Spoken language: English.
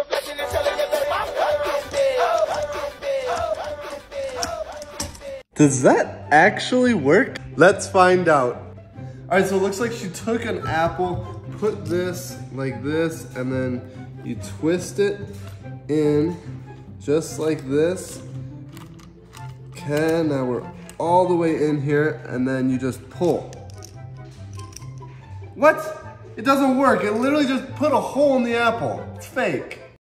Does that actually work? Let's find out. All right, so it looks like she took an apple, put this like this, and then you twist it in just like this. Okay, now we're all the way in here, and then you just pull. What? It doesn't work. It literally just put a hole in the apple. It's fake.